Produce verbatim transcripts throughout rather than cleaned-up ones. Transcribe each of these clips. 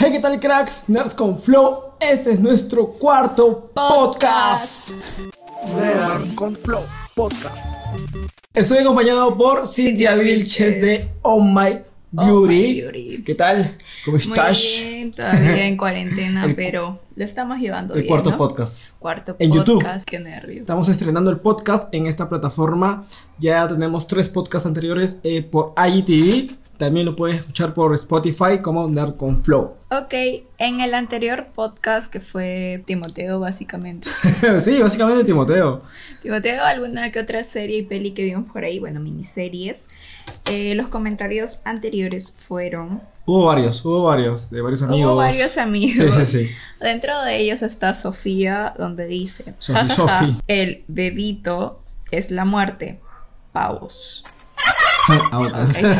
Hey, ¿qué tal, cracks? Nerds con Flow. Este es nuestro cuarto podcast. Nerds con Flow Podcast. Estoy acompañado por Cintia Vilches de Oh My Beauty. Oh My Beauty. ¿Qué tal? ¿Cómo estás? Muy bien, todavía en cuarentena, el, pero lo estamos llevando el bien, cuarto ¿no? podcast. Cuarto en podcast, YouTube. Qué nervios. Estamos estrenando el podcast en esta plataforma. Ya tenemos tres podcasts anteriores eh, por I G T V. También lo puedes escuchar por Spotify como Nerd con Flow. Ok, en el anterior podcast que fue Timoteo básicamente. Sí, básicamente Timoteo. Timoteo, alguna que otra serie y peli que vimos por ahí, bueno, miniseries. Eh, los comentarios anteriores fueron... Hubo varios, hubo varios, de varios amigos. Hubo varios amigos. Sí, sí, sí. Dentro de ellos está Sofía, donde dice... Sofi, Sofi. El bebito es la muerte. Pavos. Autas. Okay.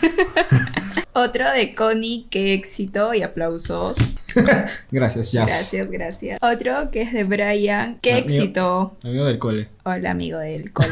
Otro de Connie, qué éxito y aplausos. Gracias, Jazz. Gracias, gracias. Otro que es de Brian, qué Amigo, éxito. Amigo del cole. Hola, amigo del cole.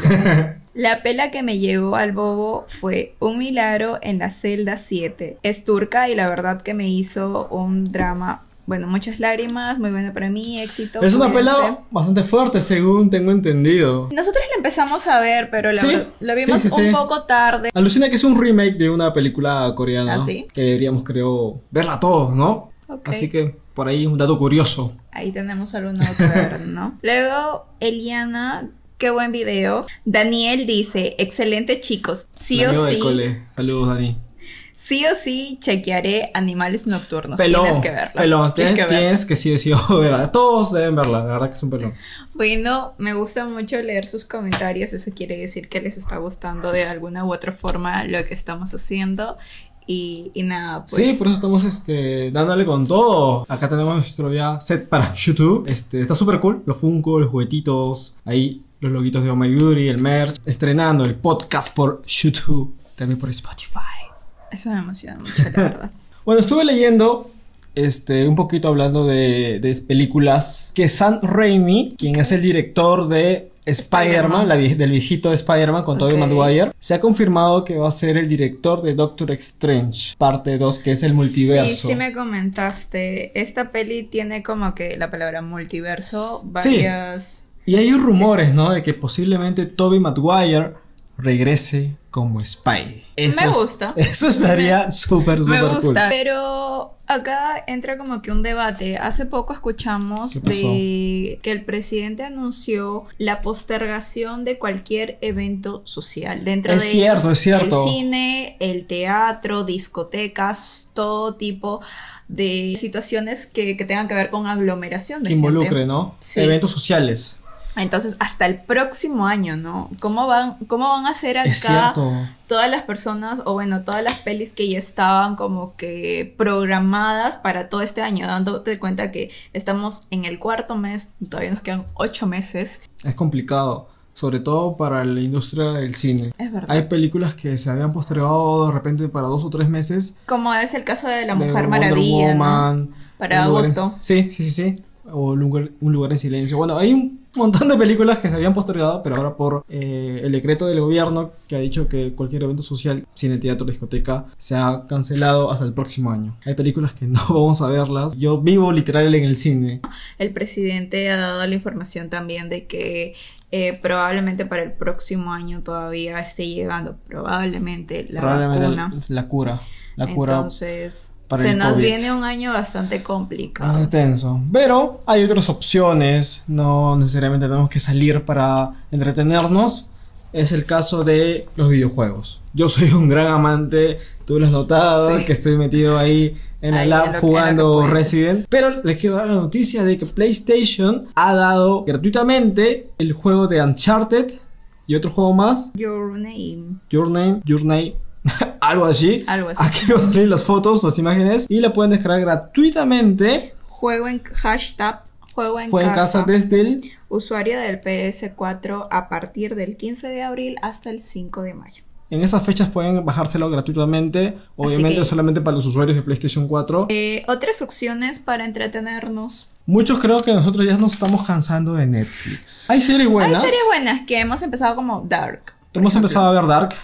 La pela que me llegó al bobo fue Un milagro en la celda siete. Es turca y la verdad que me hizo un drama. Bueno, muchas lágrimas, muy buena para mí, éxito. Es una cuídense. pela bastante fuerte, según tengo entendido. Nosotros la empezamos a ver, pero la, Sí, la vimos sí, sí, un sí. poco tarde. Alucina que es un remake de una película coreana. ¿Ah, sí? Que deberíamos, creo, verla todos, ¿no? Ok. Así que por ahí un dato curioso. Ahí tenemos algo nuevo que ver, ¿no? Luego, Eliana, qué buen video. Daniel dice, excelente chicos, sí El o amigo del sí, cole. Saludos, Dani. sí o sí chequearé Animales Nocturnos. Pelón, Tienes que verla. pelón, Tienes tienes, que verla. tienes que sí o sí verla. Todos deben verla, la verdad que es un pelón. Bueno, me gusta mucho leer sus comentarios, eso quiere decir que les está gustando de alguna u otra forma lo que estamos haciendo. Y, y nada, pues. Sí, por eso estamos este, dándole con todo. Acá tenemos nuestro ya set para YouTube. Este, está súper cool. Los Funko, los juguetitos. Ahí los loguitos de Oh My Beauty, el merch. Estrenando el podcast por YouTube. También por Spotify. Eso me emociona mucho, la verdad. Bueno, estuve leyendo este, un poquito hablando de, de películas. Que Sam Raimi, quien es el director de Spider-Man, Spider-Man. la vie- del viejito Spider-Man con Tobey Ok. Maguire, se ha confirmado que va a ser el director de Doctor Strange, parte dos, que es el multiverso. Sí, sí me comentaste. Esta peli tiene como que la palabra multiverso, varias... Y hay rumores, ¿no? De que posiblemente Tobey Maguire regrese como Spidey. Eso Me es- gusta. Eso estaría súper, Me súper gusta, cool. pero acá entra como que un debate. Hace poco escuchamos ¿Qué pasó? de que el presidente anunció la postergación de cualquier evento social. Dentro Es de cierto, ellos, es cierto. el cine, el teatro, discotecas, todo tipo de situaciones que, que tengan que ver con aglomeración de Que gente. involucre, ¿no? Sí. Eventos sociales. Entonces, hasta el próximo año, ¿no? ¿Cómo van, cómo van a hacer acá Es cierto. todas las personas, o bueno, todas las pelis que ya estaban como que programadas para todo este año, dándote cuenta que estamos en el cuarto mes, todavía nos quedan ocho meses? Es complicado. Sobre todo para la industria del cine. Es verdad. Hay películas que se habían postergado de repente para dos o tres meses. Como es el caso de La de Mujer Wonder Maravilla, ¿no? Woman, Para Un lugar en- agosto. Sí, sí, sí, sí. O un lugar, un lugar en silencio. Bueno, hay un montón de películas que se habían postergado, pero ahora por eh, el decreto del gobierno que ha dicho que cualquier evento social, cine, teatro, discoteca, se ha cancelado hasta el próximo año. Hay películas que no vamos a verlas. Yo vivo literal en el cine. El presidente ha dado la información también de que eh, probablemente para el próximo año todavía esté llegando, probablemente la Probablemente vacuna. la cura. La cura Entonces, para se el nos COVID. viene un año bastante complicado. más extenso. Pero hay otras opciones. No necesariamente tenemos que salir para entretenernos. Es el caso de los videojuegos. Yo soy un gran amante, tú lo has notado, Sí. que estoy metido ahí en Ahí el en app lo que- jugando en lo que puedes. Resident. Pero les quiero dar la noticia de que PlayStation ha dado gratuitamente el juego de Uncharted y otro juego más, Your name. Your Name, Your Name, algo así. Algo así. Aquí van a salir las fotos, las imágenes y la pueden descargar gratuitamente. Juego en hashtag. Juego en Juega en casa. casa desde el Usuario del P S cuatro a partir del quince de abril hasta el cinco de mayo. En esas fechas pueden bajárselo gratuitamente, obviamente que- solamente para los usuarios de PlayStation cuatro. Eh, otras opciones para entretenernos. Muchos creo que nosotros ya nos estamos cansando de Netflix. Hay series buenas. Hay series buenas que hemos empezado como Dark. por Hemos ejemplo. empezado a ver Dark,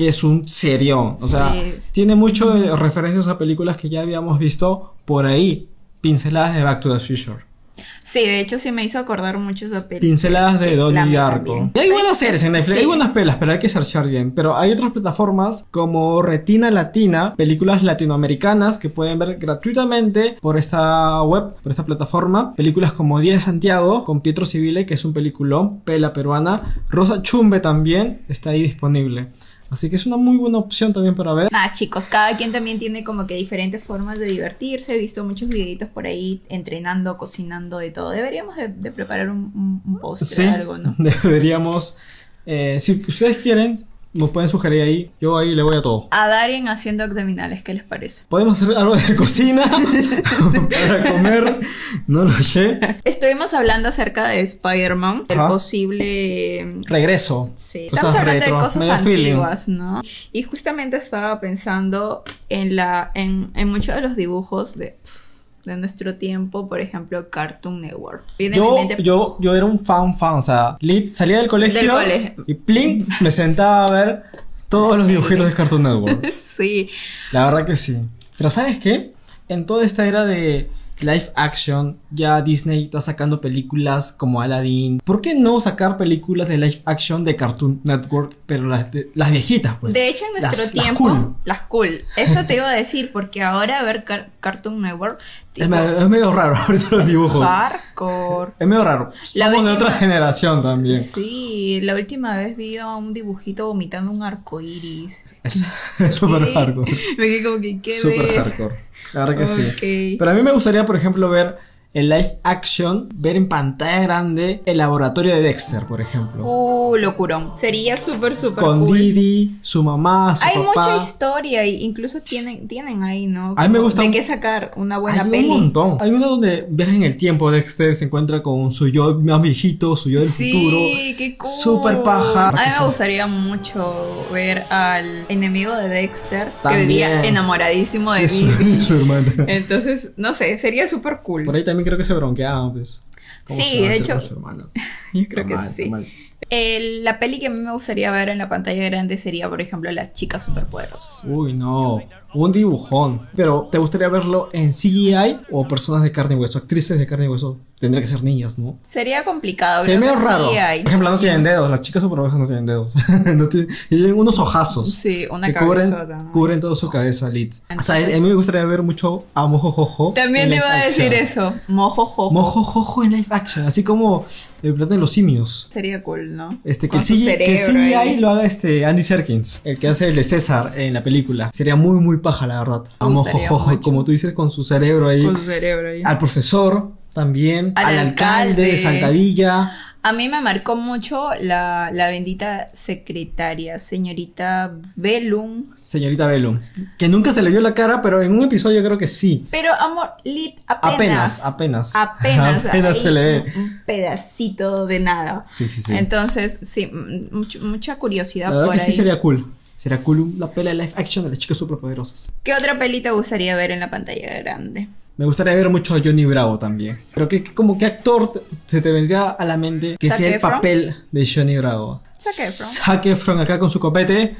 que es un serión. O sea, Sí. tiene mucho de referencias a películas que ya habíamos visto por ahí. Pinceladas de Back to the Future. Sí, de hecho sí me hizo acordar mucho esa película. Pinceladas de Que la Donnie amo Darko. también. Y hay buenas series en Netflix, Sí. hay buenas pelas, pero hay que searchar bien. Pero hay otras plataformas como Retina Latina, películas latinoamericanas que pueden ver gratuitamente por esta web, por esta plataforma. Películas como Día de Santiago con Pietro Civile, que es un peliculón, pela peruana. Rosa Chumbe también está ahí disponible. Así que es una muy buena opción también para ver. Nada, chicos, cada quien también tiene como que diferentes formas de divertirse. He visto muchos videitos por ahí entrenando, cocinando, de todo. Deberíamos de, de preparar un, un, un postre Sí, o algo, ¿no? deberíamos. Eh, si ustedes quieren, nos pueden sugerir ahí. Yo ahí le voy a todo. A Darien haciendo abdominales, ¿qué les parece? Podemos hacer algo de cocina para comer. No lo sé. Estuvimos hablando acerca de Spider-Man, el Ajá. posible... Regreso. Sí, Cosas estamos hablando retro, de cosas medio feeling. antiguas, ¿no? Y justamente estaba pensando en la en, en muchos de los dibujos de, de nuestro tiempo, por ejemplo, Cartoon Network. Viene a mi Yo, mente- yo, yo era un fan, fan. O sea, lit, salía del colegio, Del colegio. y plin, me sentaba a ver todos los dibujitos de Cartoon Network. Sí, La verdad que sí. Pero ¿sabes qué? En toda esta era de live action, ya Disney está sacando películas como Aladdin. ¿Por qué no sacar películas de live action de Cartoon Network, pero las, de- las viejitas, pues? de hecho en nuestro Las- las tiempo, cool. las cool. Eso te iba a decir, porque ahora ver Car- Cartoon Network, Es, tipo, me- es medio raro ahorita los dibujos. hardcore. Es medio raro. La Somos de última- otra generación también. Sí, la última vez vi a un dibujito vomitando un arco iris. Es es súper hardcore. Me quedé como que, ¿qué Súper ves? hardcore. La verdad que sí. Ok. Pero a mí me gustaría, por ejemplo, ver el live action, ver en pantalla grande el laboratorio de Dexter, por ejemplo. Uh, locurón. Sería súper, súper Con cool. Didi, su mamá, su Hay papá. mucha historia y incluso tienen, tienen ahí, ¿no? A mí me Como gusta de un- qué sacar una buena Hay peli. un montón. Hay una donde viaja en el tiempo. Dexter se encuentra con su yo más viejito, su yo del Sí, futuro. qué cool. Súper paja. A mí Sí. me gustaría mucho ver al enemigo de Dexter También. que vivía enamoradísimo de Es su, Didi. su hermana. Entonces, no sé, sería súper cool. Por ahí también creo que se bronqueaban, pues. ¿Cómo Sí, se va a de meter hecho- con su hermana? Yo creo Está que mal, está sí. mal. El- la peli que a mí me gustaría ver en la pantalla grande sería, por ejemplo, Las chicas superpoderosas. Uy, no. Un dibujón. Pero, ¿te gustaría verlo en C G I o personas de carne y hueso? Actrices de carne y hueso. Tendría que ser niñas, ¿no? Sería complicado. Se ve creo medio que raro. sí hay. Por ejemplo, no tienen dedos. Las chicas superpoderosas no tienen dedos. No tienen- y tienen unos ojazos. Sí, una que cabezota, cubren, ¿no? cubren toda su cabeza, lit. O sea, Entonces- a mí me gustaría ver mucho a Mojo Jojo. También en te live iba a decir action. eso. Mojo jojo. Mojo Jojo en live action. Así como el planeta de los simios. Sería cool, ¿no? Este, que Con el su C G I, que el cerebro C G I ahí. lo haga este Andy Serkins, el que hace el de César en la película. Sería muy, muy paja, la verdad. A Me Mojo gustaría Jojo, mucho. como tú dices, con su cerebro ahí. Con su cerebro ahí. Al profesor también. Al Al, alcalde de alcalde. Saltadilla. A mí me marcó mucho la, la bendita secretaria, señorita Bellum. Señorita Bellum. Que nunca se le vio la cara, pero en un episodio creo que sí. Pero, amor, Lit, Apenas, apenas. apenas. Apenas. Apenas ahí se le ve. Un, un pedacito de nada. Sí, sí, sí. Entonces, sí, m- mucho- mucha curiosidad La verdad por que ahí. sí sería cool. Sería cool la pela de live action de las chicas superpoderosas. ¿Qué otra peli te gustaría ver en la pantalla grande? Me gustaría ver mucho a Johnny Bravo también. Pero que, como que actor te- se te vendría a la mente que ¿Zac sea el Efron? papel de Johnny Bravo. Zac Efron. Zac Efron acá con su copete.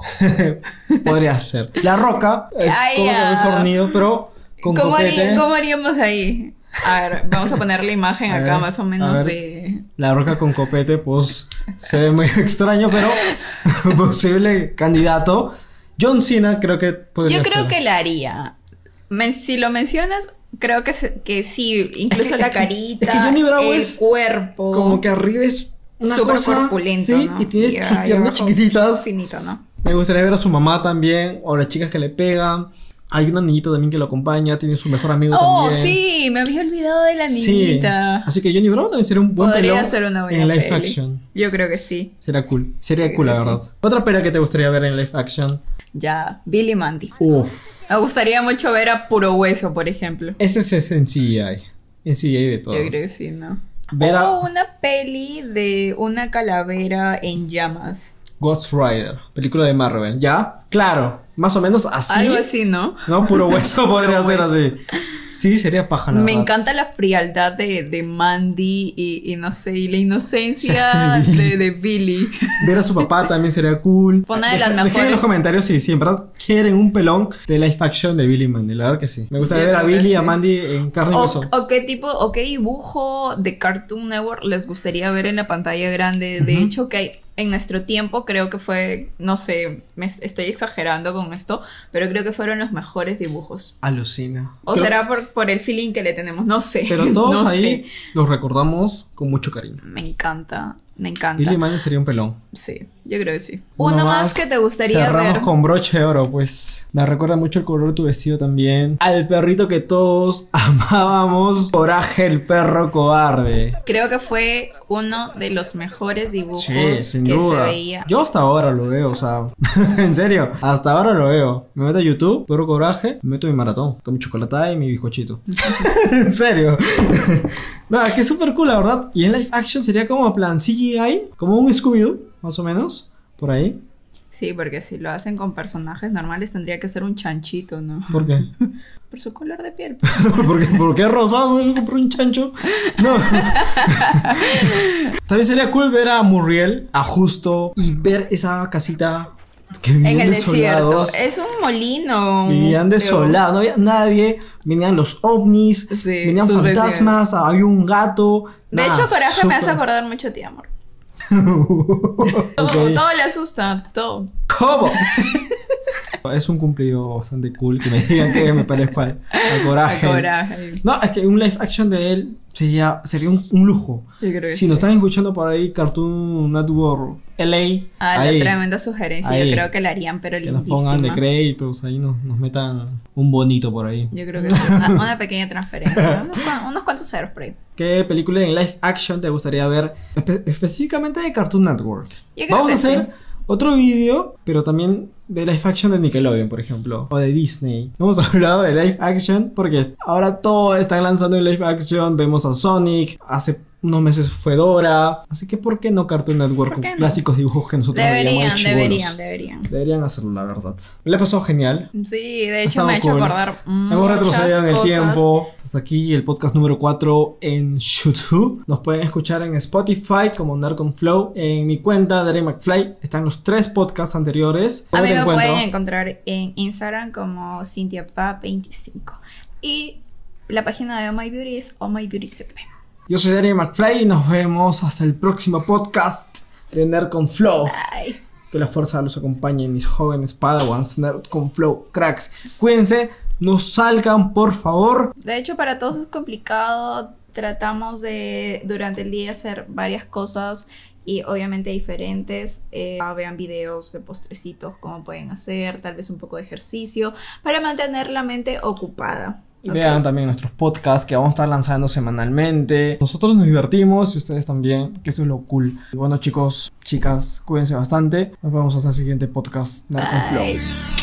Podría ser. La Roca es Ay, como que muy ah. fornido, pero con ¿Cómo, copete. haría- ¿Cómo haríamos ahí? A ver, vamos a poner la imagen A acá ver, más o a menos ver. de... La Roca con copete, pues se ve muy extraño, pero posible candidato. John Cena creo que podría Yo creo ser. que la haría. Men- si lo mencionas, creo que, se- que sí. Incluso Es que- la es que- carita, es que Johnny Bravo el es cuerpo. Como que arriba es una súper cosa, corpulento, sí, ¿no? y tiene Y sus ahí piernas abajo, chiquititas. finito, ¿no? Me gustaría ver a su mamá también, o las chicas que le pegan. Hay una niñita también que lo acompaña, tiene su mejor amigo Oh, también. sí, me había olvidado de la Sí. niñita. Así que Johnny Bravo también sería un buen Podría pelón ser una buena en live peli. action. Yo creo que sí. Sería cool. Sería Creo cool, la que sí. verdad. Otra peli que te gustaría ver en live action. Ya, Billy Mandy. Uf. Me gustaría mucho ver a Puro Hueso, por ejemplo. Ese es en C G I. En C G I de todos. Yo creo que sí, ¿no? Ver a- Hubo una peli de una calavera en llamas. Ghost Rider, película de Marvel. ¿Ya? Claro. Más o menos así. Algo así, ¿no? No, puro hueso podría Puro ser hueso. así. Sí, sería paja, la Me verdad. encanta la frialdad de, de Mandy y, y no sé, y la inocencia de, de Billy. Ver a su papá también sería cool. Fue una de las Dejen- Dejen en mejores. los comentarios si, si en verdad quieren un pelón de live action de Billy y Mandy. La verdad que sí. Me gustaría Yo ver a creo que Billy y a sí. Mandy en carne y O, hueso. o qué tipo, o qué dibujo de Cartoon Network les gustaría ver en la pantalla grande. De Ujú. hecho, que en nuestro tiempo creo que fue, no sé, me est- estoy exagerando con esto, pero creo que fueron los mejores dibujos. Alucina. O Creo- será por, por el feeling que le tenemos, no sé. Pero todos no ahí sé. los recordamos con mucho cariño. Me encanta, me encanta. Billy y Mandy sería un pelón. Sí, yo creo que sí. Uno, más que te gustaría cerramos ver. con broche de oro, pues. Me recuerda mucho el color de tu vestido también. Al perrito que todos amábamos. Coraje, el perro cobarde. Creo que fue uno de los mejores dibujos Sí, sin que duda. se veía. Yo hasta ahora lo veo, o sea, en serio, hasta ahora lo veo. Me meto a YouTube, perro coraje, me meto mi maratón con mi chocolatada y mi bizcochito. En serio. No, es que es súper cool, la verdad. Y en live action sería como plan C G I, como un Scooby-Doo, más o menos, por ahí. Sí, porque si lo hacen con personajes normales tendría que ser un chanchito, ¿no? ¿Por qué? Por su color de piel. ¿Por qué, ¿Por qué rosado? ¿Voy a comprar un chancho? No. También sería cool ver a Muriel, a Justo, y ver esa casita que vivían En el desierto. desolados. Es un molino. Vivían pero- desolados, no había nadie, venían los ovnis, Sí, venían sus fantasmas, había un gato. De Nah, hecho, Coraje me hace súper- acordar mucho a ti, amor. Todo, Ok. todo le asusta, todo. ¿Cómo? Es un cumplido bastante cool que me digan que me parezco al, al Coraje. A Coraje. No, es que un live action de él sería, sería un, un lujo. Yo creo que Si sí. nos están escuchando por ahí, Cartoon Network L A, Ah, ahí, la tremenda sugerencia. ahí. Yo creo que la harían, pero que nos pongan de lindísima. créditos, ahí nos, nos metan un bonito por ahí. Yo creo que sí. Una, una pequeña transferencia. unos, cua- unos cuantos ceros por ahí. ¿Qué película en live action te gustaría ver espe- específicamente de Cartoon Network? Yo creo Vamos que a hacer sí. otro vídeo, pero también de live action de Nickelodeon, por ejemplo, o de Disney. Hemos hablado de live action porque ahora todo están lanzando en live action. Vemos a Sonic, hace unos meses fue Dora. Así que, ¿por qué no Cartoon Network ¿Por qué con no? clásicos dibujos que nosotros veíamos de Deberían, chibolos? deberían, deberían. Deberían hacerlo, la verdad. Le pasó genial. Sí, de Ha hecho estado me ha hecho cool. acordar Hemos muchas retrocedido en el cosas. tiempo. Hasta aquí el podcast número cuatro en YouTube. Nos pueden escuchar en Spotify como Nerd con Flow. En mi cuenta, Derek McFly, están los tres podcasts anteriores. A ¿Cómo mí te me encuentro? pueden encontrar en Instagram como CynthiaPa veinticinco. Y la página de Oh My Beauty es Oh My Beauty C P. Yo soy Derek McFly y nos vemos hasta el próximo podcast de Nerd con Flow. Ay. Que la fuerza los acompañe, mis jóvenes Padawans, Nerd con Flow, cracks. Cuídense, no salgan, por favor. De hecho, para todos es complicado. Tratamos de durante el día hacer varias cosas y obviamente diferentes. Eh, vean videos de postrecitos, cómo pueden hacer, tal vez un poco de ejercicio para mantener la mente ocupada. Ok. Vean también nuestros podcasts que vamos a estar lanzando semanalmente. Nosotros nos divertimos y ustedes también, que eso es lo cool. Y bueno, chicos, chicas, cuídense bastante. Nos vemos hasta el siguiente podcast Nerd con Flow. Bye.